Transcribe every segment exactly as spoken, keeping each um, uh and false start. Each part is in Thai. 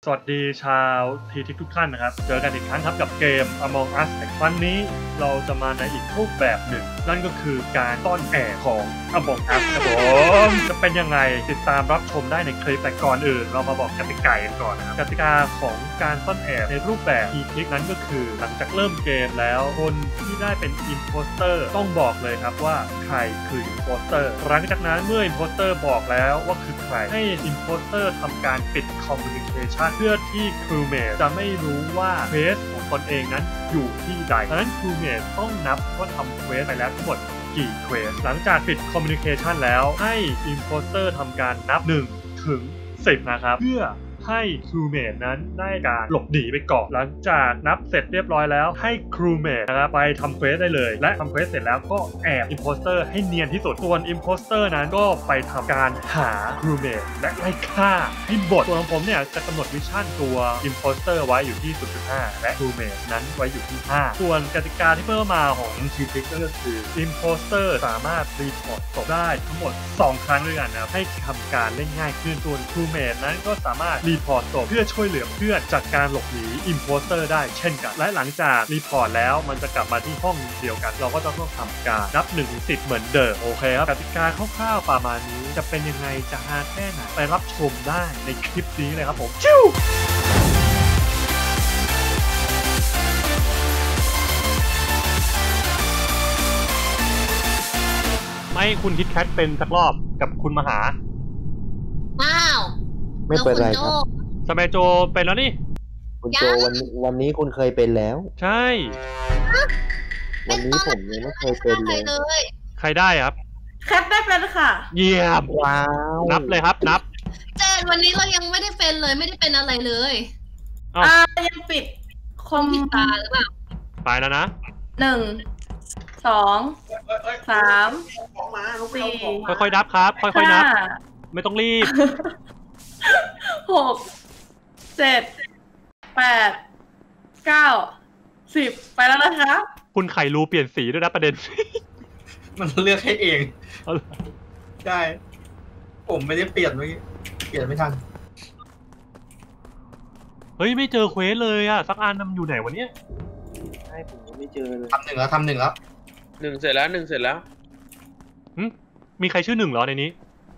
สวัสดีชาวทีทิกทุกท่านนะครับเจอกันอีกครั้งครับกับเกม Among Us ในครั้งนี้เราจะมาในอีกรูปแบบหนึ่งนั่นก็คือการซ่อนแอบของ Among Us ครับผมจะเป็นยังไงติดตามรับชมได้ในคลิปแต่ก่อนอื่นเรามาบอกกติกากันก่อนนะครับกติกาของการซ่อนแอบในรูปแบบทีทิกนั้นก็คือหลังจากเริ่มเกมแล้วคนที่ได้เป็น Imposter ต้องบอกเลยครับว่าใครคือ Imposter หลังจากนั้นเมื่อ Imposter บอกแล้วว่าคือใครให้ Imposter ทำการปิด Communication เพื่อที่ Crewmate จะไม่รู้ว่าเควสของตนเองนั้นอยู่ที่ใดดังนั้น Crewmate ต้องนับว่าทำเควสไปแล้วทั้งหมดกี่เควสหลังจากปิด Communication แล้วให้ Imposter ทำการนับหนึ่งถึงสิบนะครับเพื่อให้ Crewmate นั้นได้การหลบหนีไปก่อนหลังจากนับเสร็จเรียบร้อยแล้วให้ Crewmate นะครับไปทำเควสได้เลยและทำเควสเสร็จแล้วก็แอบ Imposter ให้เนียนที่สุดส่วน Imposter นั้นก็ไปทำการหา Crewmate และไล่ฆ่าให้หมดส่วนของผมเนี่ยจะกำหนดวิชั่นตัว Imposter ไว้อยู่ที่ ศูนย์จุดห้า และ Crewmate นั้นไว้อยู่ที่ห้าส่วนกติกาที่เพิ่มมาของ ที ทิก ก็คือ Imposter สามารถรีพอร์ตศพได้ทั้งหมดสองครั้งด้วยกันนะครับให้ทำการเล่นง่ายขึ้นส่วน Crewmate นั้นก็สามารถรีพอร์ตศพเพื่อช่วยเหลือเพื่อนจากการหลบหนี Imposter ได้เช่นกันและหลังจากรีพอร์ตแล้วมันจะกลับมาที่ห้องเดียวกันเราก็จะต้องทำการนับหนึ่งถึงสิบเหมือนเดิมโอเคครับกติกาคร่าวๆประมาณนี้จะเป็นยังไงจะฮาแค่ไหนไปรับชมได้ในคลิปนี้เลยครับผมชิวไม่คุณคิดแคทเป็นสักรอบกับคุณมหาว้าวไม่เป็นไรครับสมัยโจเป็นแล้วนี่คุณโจวันวันนี้คุณเคยเป็นแล้วใช่วันนี้ผมยังไม่เคยเป็นเลยใครได้ครับแคทได้เป็นค่ะเยี่ยมว้าวนับเลยครับนับเจนวันนี้เรายังไม่ได้เป็นเลยไม่ได้เป็นอะไรเลยอ่ายังปิดคอมพิวเตอร์หรือเปล่าไปแล้วนะหนึ่งสองสามสี่ค่อยๆนับครับค่อยๆนับไม่ต้องรีบหกเจ็ดแปดเก้าสิบไปแล้วนะคะคุณไข่รูเปลี่ยนสีด้วยนะประเด็นมันเลือกให้เองใช่ผมไม่ได้เปลี่ยนเมื่อกี้เปลี่ยนไม่ทันเฮ้ยไม่เจอเควสเลยอะสักอันมันอยู่ไหนวะเนี่ยใช่ผมไม่เจอเลยทำหนึ่งแล้วทำหนึ่งแล้วหนึ่งเสร็จแล้วหนึ่งเสร็จแล้วมีใครชื่อหนึ่งเหรอในนี้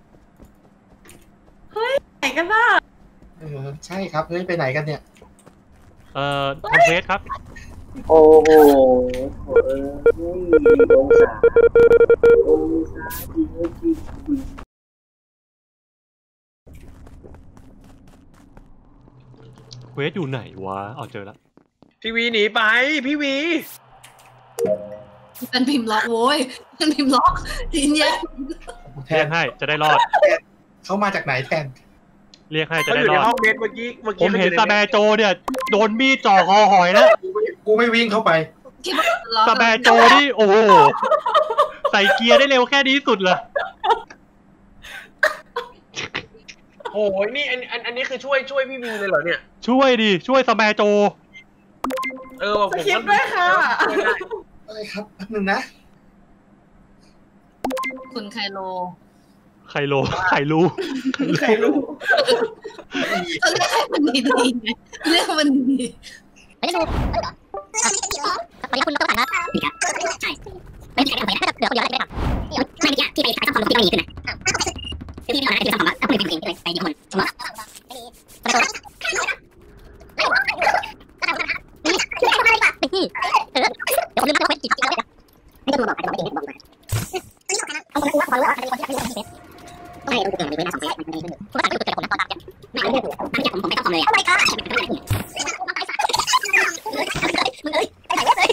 เฮ้ยไหนกันบ้างเออใช่ครับเฮ้ยไปไหนกันเนี่ยเอ่อทำเควสครับโอ้โหเออองศาองศาจริงจริงเควสอยู่ไหนวะเอาเจอแล้วพี่วีหนีไปพี่วีเป็นพิมพ์ล็อกโว้ยเป็นพิมพ์ล็อกทีเนี้ยเรียกให้จะได้รอดเขามาจากไหนแทนเรียกให้จะได้รอดอยู่ในห้องเบสเมื่อกี้เมื่อกี้ผมเห็นซาแบโจเนี่ยโดนมีดจ่อคอหอยแล้วกูไม่วิ่งเข้าไปซาแบโจนี่โอ้โหใส่เกียร์ได้เร็วแค่นี้สุดเลยโอ้ยนี่อันอันอันนี้คือช่วยช่วยพี่วีเลยเหรอเนี่ยช่วยดิช่วยซาแบโจเออผมคิดด้วยค่ะอะไรครับแป๊บนึงนะคุณไคโลไคโลไคลูไคลูเรียกมันดีดีไงเรียกมันดีไม่ได้ดูตอนนี้คุณต้องถ่ายครับดีครับใช่ไม่มีใครได้ทำไปนะเหลือคนเดียวแล้วไม่ได้ทำไม่มีที่ไปถ่ายทำความลงที่ไม่ดีขึ้นนะคือที่ทำอะไรที่ทำความแล้วถ้าคุณเป็นผู้หญิงไปยิงคนสมมติไม่ดีเดี๋ยวผมเลือกตัวเป็นกี่กี่แล้วไม่ต้องบอกใครบอกไม่ดีบอกมาเอาคนรู้ว่าคนรู้ว่าใครเป็นคนที่ไม่ได้ไม่รู้เกิดอะไรขึ้นนะสองคนมันดีขึ้นผู้ตัดสินใจผมนะตอนนั้นไม่รู้ตั้งใจผมผมไม่ต้องทำเลยอะไรกันมึงเอ้ยไปไหนเลย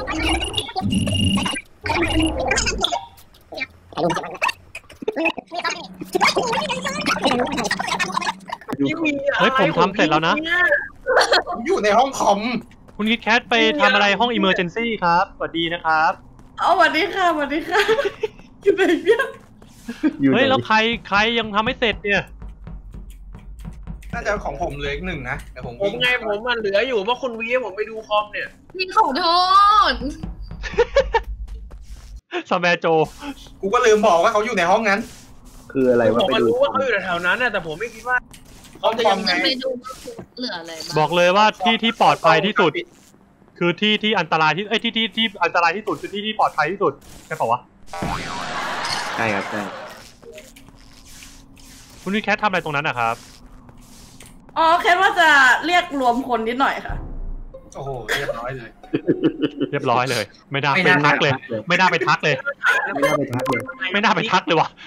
เฮ้ยผมทำเสร็จแล้วนะอยู่ในห้องคอมคุณคิดแคทไปทำอะไรห้อง Emergency ครับสวัสดีนะครับเอาสวัสดีค่ะสวัสดีค่ะอยู่ไหนเนี่ยเฮ้ยแล้วใครใครยังทำไม่เสร็จเนี่ยน่าจะของผมเหลืออีกหนึ่งนะแต่ผมผมไงผมมันเหลืออยู่เพราะคุณวีผมไปดูคอมเนี่ยพี่ขอโทษซาแบโจกูก็ลืมบอกว่าเขาอยู่ในห้องนั้นคืออะไรวะผมรู้ว่าเขาอยู่แถวนั้นนะแต่ผมไม่คิดว่าเขป้อมป้อมไงไปดูเหลืออะไรบ้างบอกเลยว่าที่ที่ปลอดภัยที่สุด คือที่ที่อันตรายที่เอ้ยที่ที่ที่อันตรายที่สุดคือที่ที่ปลอดภัยที่สุดใช่เปล่าวะใช่ครับใช่คุณวิแคททำอะไรตรงนั้นนะครับอ๋อแค่ว่าจะเรียกรวมคนนิดหน่อยค่ะโอ้โหเรียบร้อยเลยเรียบร้อยเลย ไม่น่าไม่ไปน่าทักเลย ไม่น่าไปทักเลยไม่น่าไปทักเลยไม่น่าไปทักเลยว่ะ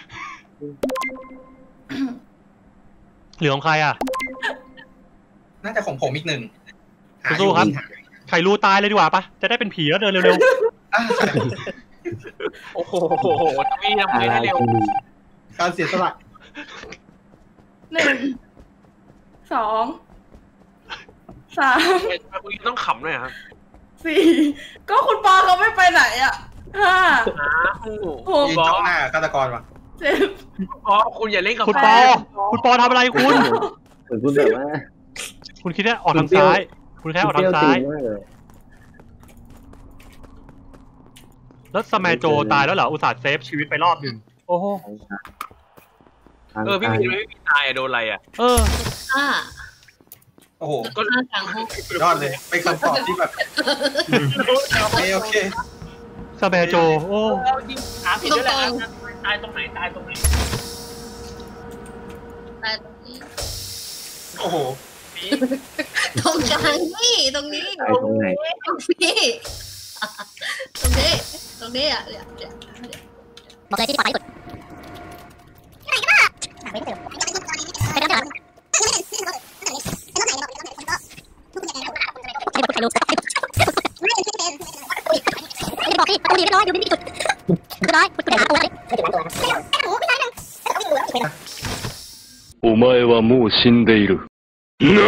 เหลือของใครอ่ะน่าจะของผมอีกหนึ่งหาสู้ครับหาไข่รูตายเลยดีกว่าปะจะได้เป็นผีแล้วเดินเร็วอ่ะโอ้โหพี่ทำไมได้เร็วการเสียสละหนึ่งสองสามคุณต้องขำด้วยครับสี่ก็คุณปอเขาไม่ไปไหนอ่ะห้าโอ้โหหกยืนจ้องหน้าฆาตกรวะเจ็ดอ๋อคุณอย่าเล่นกับๆคุณปอ คุณปอทำอะไรคุณเหมือนคุณแบบว่าคุณคิดว่าออกทางซ้าย คุณแค่ออกทางซ้ายมากเลยแล้วสแมโจตายแล้วเหรอ อุตส่าห์เซฟชีวิตไปรอบหนึ่งโอ้โหเออพี่พีไม่พี่ตายอะโดนอะไรอะเออห้าโอ้โหก็ห้ากลางห้องยอดเลยเป็นคำตอบที่แบบโอเคโอเคสแมโจโอ้เรายิงถามผิดด้วยแหละตายตรงไหนตายตรงไหนแต่ตรงนี้โอ้โหตรงกลางนี่ตรงนี้ตายตรงไหนตรงนี้ตรงนี้ตรงนี้อ่ะเนี่ยเนี่ยบอกเลยที่ปลอดภัยที่สุดไหนกันบ้างไม่ได้ไปกันเหรอใช้บทใครรู้ไม่ได้บอกพี่ประตูดีไม่ร้อยอยู่ไม่มีจุดไม่ร้อยคุณหาตัวเลยお前はもう死んでいる。何？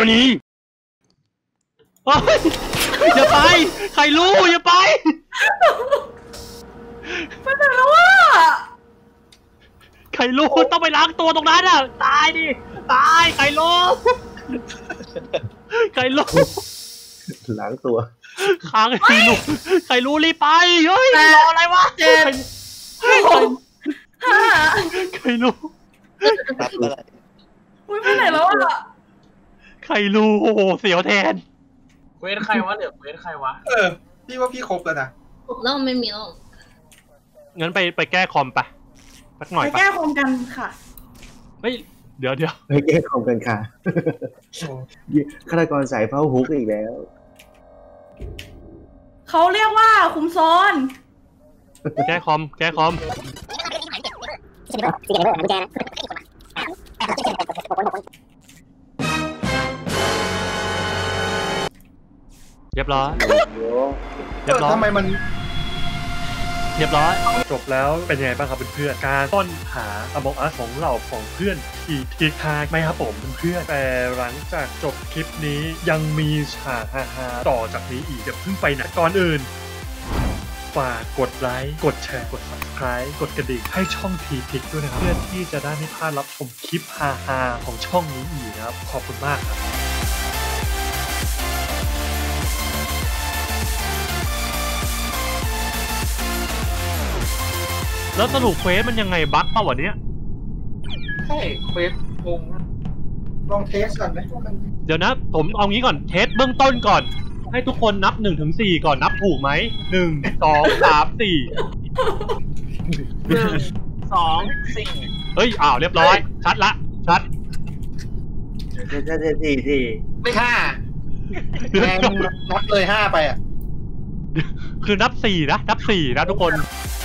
โอ๊ยอย่าไปไข่รู้อย่าไปไปไหนแล้ววะไข่รู้ต้องไปล้างตัวตรงนั้นอ่ะตายดิตายไข่รู้ไข่รู้ล้างตัวค้างไข่รู้ไข่รู้รีบไปเฮ้ยรออะไรวะเจ็ดหกห้าไข่รู้อุ้ยไปไหนแล้วอ่ะไข่รู้โอ้โหเสียวแทนเวทใครวะเหลือเวทใครวะเออพี่ว่าพี่ครบแล้วนะแล้วไม่มีแล้วงั้นไปไปแก้คอมไปสักหน่อยไปปะแก้คมกันค่ะเฮ้ยเดี๋ยวเดี๋ยวไปแก้คอมกันค่ะโอ้ฆาตกรสายเผาฮุกอีกแล้วเขาเรียกว่าคุมโซนแก้คอมแก้คอมเรียบร้อยเรียบร้อยทำไมมันเรียบร้อยจบแล้วเป็นยังไงบ้างครับเพื่อนๆการต้นหา Among Us ของเราของเพื่อนทีทิกทากไหมครับผมเพื่อนๆแต่หลังจากจบคลิปนี้ยังมีฉากฮาๆต่อจากนี้อีกอย่าเพิ่งไปไหนก่อนอื่นฝากกดไลค์กดแชร์กด Subscribe กดกระดิ่งให้ช่องทีทิกด้วยนะครับเพื่อที่จะได้ไม่พลาดรับชมคลิปฮาๆของช่องนี้อีกนะครับขอบคุณมากครับแล้วสรุปเควสมันยังไงบั๊กป่ะวะเนี้ยใช่เควสงงลองเทสก่อนไหมเดี๋ยวนะผมเอางี้ก่อนเทสเบื้องต้นก่อนให้ทุกคนนับหนึ่งถึงสี่ก่อนนับถูกไหมหนึ่งสองสามสี่หนึ่งสองสี่เฮ้ยอ้าวเรียบร้อยชัดละชัดใช่ใช่ใช่สี่สี่ไม่ห้าแรงนับเลยห้าไปอ่ะคือนับสี่นะนับสี่นะทุกคน